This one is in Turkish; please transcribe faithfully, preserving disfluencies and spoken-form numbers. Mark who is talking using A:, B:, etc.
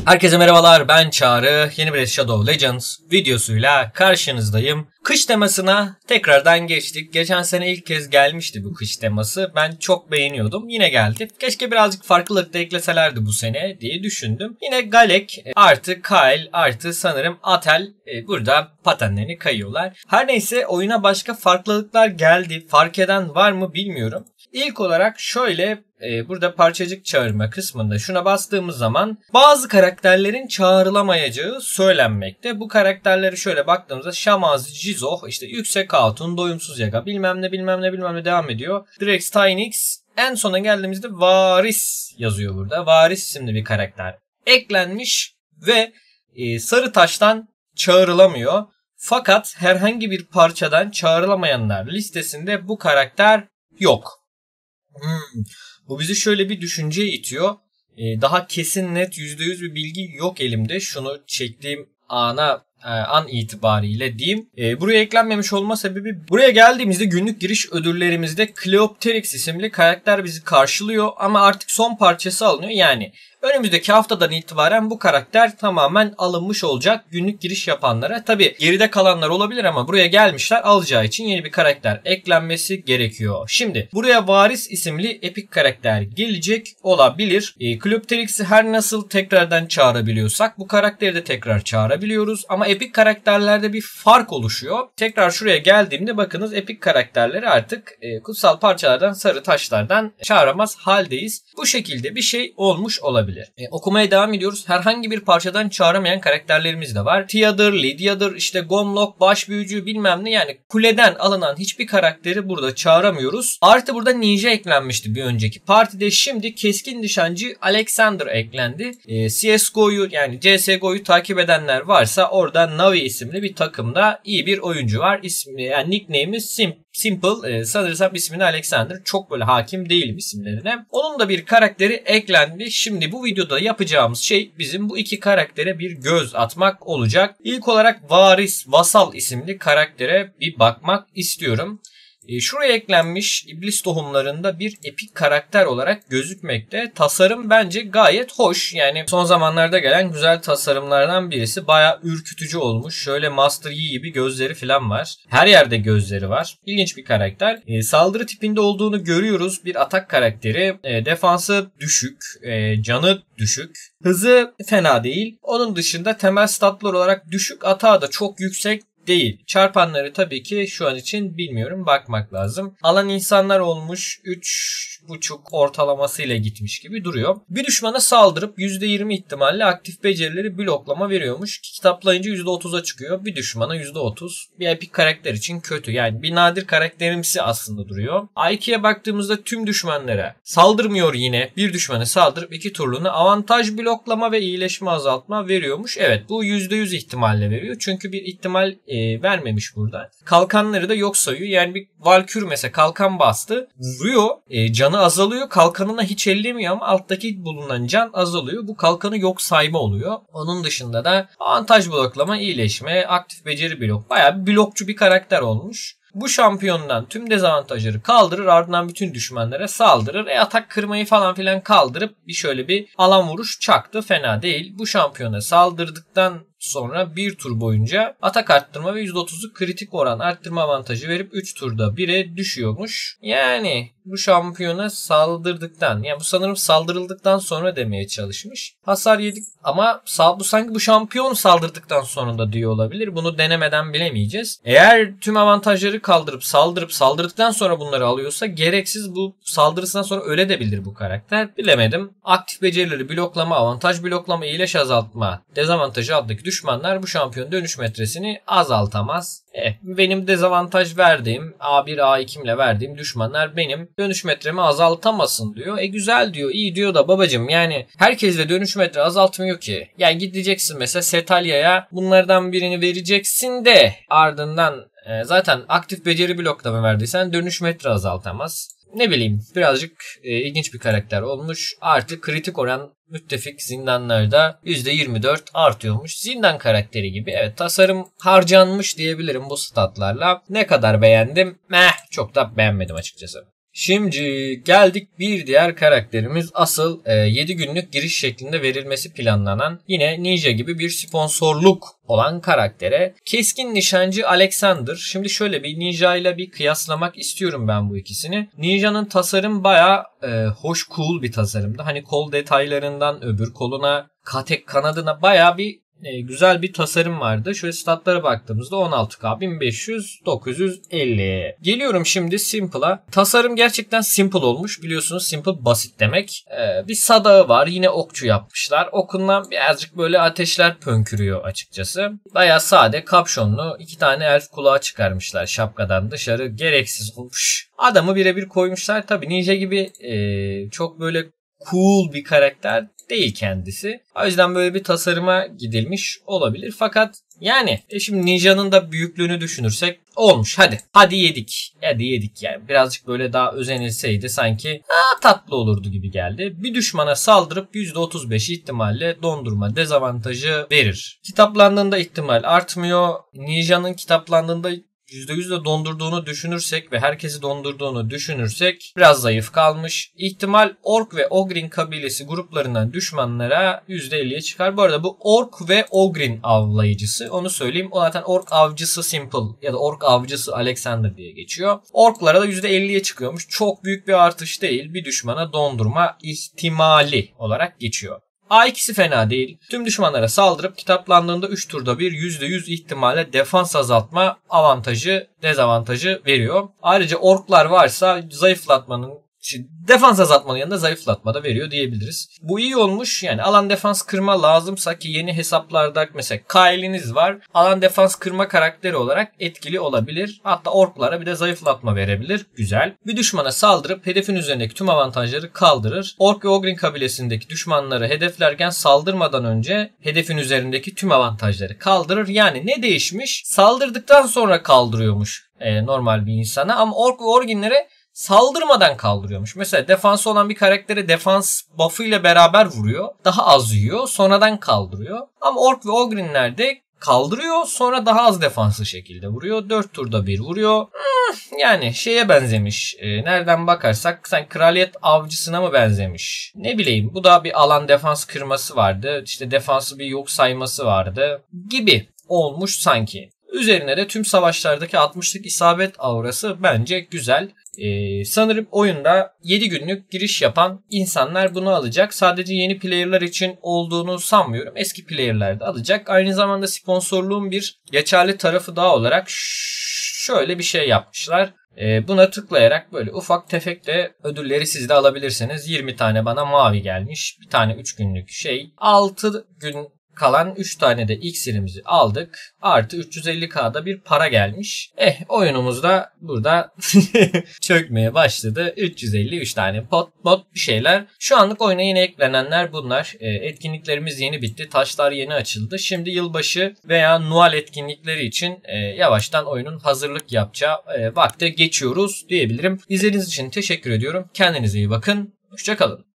A: Herkese merhabalar, ben Çağrı. Yeni bir Shadow Legends videosuyla karşınızdayım. Kış temasına tekrardan geçtik. Geçen sene ilk kez gelmişti bu kış teması. Ben çok beğeniyordum. Yine geldi. Keşke birazcık farklılık da ekleselerdi bu sene diye düşündüm. Yine Galek artı Kyle artı sanırım Atel e, burada patenlerini kayıyorlar. Her neyse oyuna başka farklılıklar geldi. Fark eden var mı bilmiyorum. İlk olarak şöyle e, burada parçacık çağırma kısmında şuna bastığımız zaman bazı karakterlerin çağrılamayacağı söylenmekte. Bu karakterleri şöyle baktığımızda Şamaz, Jizo, işte Yüksek Hatun, Doyumsuz Yaga bilmem ne bilmem ne bilmem ne devam ediyor. Drex, Tynix, en sona geldiğimizde Varis yazıyor burada. Varis isimli bir karakter eklenmiş ve e, Sarı Taş'tan çağrılamıyor. Fakat herhangi bir parçadan çağrılamayanlar listesinde bu karakter yok. Hmm. Bu bizi şöyle bir düşünceye itiyor. Ee, daha kesin net yüzde yüz bir bilgi yok elimde. Şunu çektiğim ana e, an itibariyle diyeyim. E, buraya eklenmemiş olma sebebi buraya geldiğimizde günlük giriş ödüllerimizde Cleopteryx isimli karakter bizi karşılıyor. Ama artık son parçası alınıyor. Yani önümüzdeki haftadan itibaren bu karakter tamamen alınmış olacak günlük giriş yapanlara. Tabi geride kalanlar olabilir ama buraya gelmişler, alacağı için yeni bir karakter eklenmesi gerekiyor. Şimdi buraya Varis isimli epik karakter gelecek olabilir. E, Cleopteryx'i her nasıl tekrardan çağırabiliyorsak bu karakteri de tekrar çağırabiliyoruz. Ama epik karakterlerde bir fark oluşuyor. Tekrar şuraya geldiğimde bakınız epik karakterleri artık e, kutsal parçalardan, sarı taşlardan çağıramaz haldeyiz. Bu şekilde bir şey olmuş olabilir. E, okumaya devam ediyoruz. Herhangi bir parçadan çağıramayan karakterlerimiz de var. Tia'dır, Lydia'dır, işte Gomlock, baş büyücü bilmem ne, yani kuleden alınan hiçbir karakteri burada çağıramıyoruz. Artı burada ninja eklenmişti bir önceki partide. Şimdi keskin nişancı Alexander eklendi. E, C S G O'yu yani C S G O'yu takip edenler varsa orada Navi isimli bir takımda iyi bir oyuncu var. İsmi, yani nickname'i Sim Simple, e, sanırsam ismini Alexander, çok böyle hakim değilim isimlerine. Onun da bir karakteri eklendi. Şimdi bu videoda yapacağımız şey bizim bu iki karaktere bir göz atmak olacak. İlk olarak Varis Vasal isimli karaktere bir bakmak istiyorum. E, şuraya eklenmiş iblis tohumlarında bir epik karakter olarak gözükmekte. Tasarım bence gayet hoş. Yani son zamanlarda gelen güzel tasarımlardan birisi. Bayağı ürkütücü olmuş. Şöyle Master Yi gibi gözleri falan var. Her yerde gözleri var. İlginç bir karakter. E, saldırı tipinde olduğunu görüyoruz. Bir atak karakteri. E, defansı düşük. E, canı düşük. Hızı fena değil. Onun dışında temel statlar olarak düşük. Atağı da çok yüksek değil. Çarpanları tabii ki şu an için bilmiyorum. Bakmak lazım. Alan insanlar olmuş. üç buçuk ortalamasıyla gitmiş gibi duruyor. Bir düşmana saldırıp yüzde yirmi ihtimalle aktif becerileri bloklama veriyormuş. Kitaplayınca yüzde otuza çıkıyor. Bir düşmana yüzde otuz. Bir epik karakter için kötü. Yani bir nadir karakterimsi aslında duruyor. I Q'ye baktığımızda tüm düşmanlara saldırmıyor yine. Bir düşmana saldırıp iki turluğuna avantaj bloklama ve iyileşme azaltma veriyormuş. Evet, bu yüzde yüz ihtimalle veriyor. Çünkü bir ihtimal e, vermemiş burada. Kalkanları da yok sayıyor. Yani bir Valkür mesela kalkan bastı. Vuruyor. E, canı azalıyor. Kalkanına hiç ellemiyor ama alttaki bulunan can azalıyor. Bu kalkanı yok sayma oluyor. Onun dışında da avantaj bloklama, iyileşme, aktif beceri blok. Bayağı bir blokçu bir karakter olmuş. Bu şampiyondan tüm dezavantajları kaldırır, ardından bütün düşmanlara saldırır. E atak kırmayı falan filan kaldırıp bir şöyle bir alan vuruş çaktı. Fena değil. Bu şampiyona saldırdıktan sonra bir tur boyunca atak arttırma ve yüzde otuzu kritik oran arttırma avantajı verip üç turda bire düşüyormuş. Yani bu şampiyona saldırdıktan, yani bu sanırım saldırıldıktan sonra demeye çalışmış. Hasar yedik ama bu sanki bu şampiyon saldırdıktan sonra da diyor olabilir. Bunu denemeden bilemeyeceğiz. Eğer tüm avantajları kaldırıp saldırıp saldırdıktan sonra bunları alıyorsa gereksiz bu saldırısından sonra ölebilir bu karakter. Bilemedim. Aktif becerileri bloklama, avantaj bloklama, iyileş azaltma, dezavantajı alttaki düşmanlar bu şampiyon dönüş metresini azaltamaz. Eh, benim dezavantaj verdiğim A bir A iki ile verdiğim düşmanlar benim dönüş metremi azaltamasın diyor. E güzel diyor, iyi diyor da babacım, yani herkes de dönüş metre azaltmıyor ki. Yani gideceksin mesela Setalya'ya, bunlardan birini vereceksin de ardından e, zaten aktif beceri bloklama verdiysen dönüş metre azaltamaz. Ne bileyim, birazcık e, ilginç bir karakter olmuş. Artık kritik oran müttefik zindanlarda yüzde yirmi dört artıyormuş. Zindan karakteri gibi. Evet, tasarım harcanmış diyebilirim bu statlarla. Ne kadar beğendim? Meh, çok da beğenmedim açıkçası. Şimdi geldik bir diğer karakterimiz, asıl e, yedi günlük giriş şeklinde verilmesi planlanan, yine Ninja gibi bir sponsorluk olan karaktere. Keskin Nişancı Alexander. Şimdi şöyle bir Ninja ile bir kıyaslamak istiyorum ben bu ikisini. Ninja'nın tasarım bayağı e, hoş, cool bir tasarımdı. Hani kol detaylarından öbür koluna, katek kanadına bayağı bir E, güzel bir tasarım vardı. Şöyle statlara baktığımızda on altı K, bin beş yüz, dokuz yüz elli. Geliyorum şimdi Simple'a. Tasarım gerçekten simple olmuş. Biliyorsunuz simple basit demek. E, bir sadağı var. Yine okçu yapmışlar. Okundan birazcık böyle ateşler pönkürüyor açıkçası. Bayağı sade, kapşonlu. iki tane elf kulağı çıkarmışlar şapkadan dışarı. Gereksiz olmuş. Adamı birebir koymuşlar. Tabii Ninja gibi e, çok böyle cool bir karakter değil kendisi. O yüzden böyle bir tasarıma gidilmiş olabilir. Fakat yani e şimdi Ninja'nın da büyüklüğünü düşünürsek olmuş. Hadi. Hadi yedik. Hadi yedik yani. Birazcık böyle daha özenilseydi sanki aa, tatlı olurdu gibi geldi. Bir düşmana saldırıp yüzde otuz beş ihtimalle dondurma dezavantajı verir. Kitaplandığında ihtimal artmıyor. Ninja'nın kitaplandığında yüzde yüz de dondurduğunu düşünürsek ve herkesi dondurduğunu düşünürsek biraz zayıf kalmış. İhtimal Ork ve Ogryn kabilesi gruplarından düşmanlara yüzde elliye çıkar. Bu arada bu Ork ve Ogryn avlayıcısı, onu söyleyeyim. O zaten Ork avcısı Simple ya da Ork avcısı Alexander diye geçiyor. Orklara da yüzde elliye çıkıyormuş. Çok büyük bir artış değil. Bir düşmana dondurma ihtimali olarak geçiyor. A ikisi fena değil. Tüm düşmanlara saldırıp kitaplandığında üç turda bir yüzde yüz ihtimalle defans azaltma avantajı, dezavantajı veriyor. Ayrıca orklar varsa zayıflatmanın, defans azaltmanın yanında zayıflatma da veriyor diyebiliriz. Bu iyi olmuş. Yani alan defans kırma lazımsa, ki yeni hesaplarda mesela Kyle'iniz var. Alan defans kırma karakteri olarak etkili olabilir. Hatta orklara bir de zayıflatma verebilir. Güzel. Bir düşmana saldırıp hedefin üzerindeki tüm avantajları kaldırır. Ork ve Ogryn kabilesindeki düşmanları hedeflerken saldırmadan önce hedefin üzerindeki tüm avantajları kaldırır. Yani ne değişmiş? Saldırdıktan sonra kaldırıyormuş e, normal bir insana, ama Ork ve Ogryn'lere saldırmadan kaldırıyormuş. Mesela defansı olan bir karaktere defans buff'ı ile beraber vuruyor. Daha az yiyor. Sonradan kaldırıyor. Ama Ork ve Ogryn'lerde kaldırıyor. Sonra daha az defanslı şekilde vuruyor. dört turda bir vuruyor. Hmm, yani şeye benzemiş. E, nereden bakarsak sen kraliyet avcısına mı benzemiş? Ne bileyim. Bu da bir alan defans kırması vardı. İşte defansı bir yok sayması vardı. Gibi olmuş sanki. Üzerine de tüm savaşlardaki altmışlık isabet aurası bence güzel. Ee, sanırım oyunda yedi günlük giriş yapan insanlar bunu alacak. Sadece yeni player'lar için olduğunu sanmıyorum. Eski player'lar da alacak. Aynı zamanda sponsorluğun bir geçerli tarafı daha olarak şöyle bir şey yapmışlar. Ee, buna tıklayarak böyle ufak tefek de ödülleri siz de alabilirsiniz. yirmi tane bana mavi gelmiş. Bir tane üç günlük şey. altı gün kalan üç tane de iksirimizi aldık. Artı üç yüz elli K'da bir para gelmiş. Eh, oyunumuz da burada çökmeye başladı. üç yüz elli üç tane pot pot bir şeyler. Şu anlık oyuna yeni eklenenler bunlar. E, etkinliklerimiz yeni bitti. Taşlar yeni açıldı. Şimdi yılbaşı veya Noel etkinlikleri için e, yavaştan oyunun hazırlık yapacağı e, vakte geçiyoruz diyebilirim. İzlediğiniz için teşekkür ediyorum. Kendinize iyi bakın. Hoşça kalın.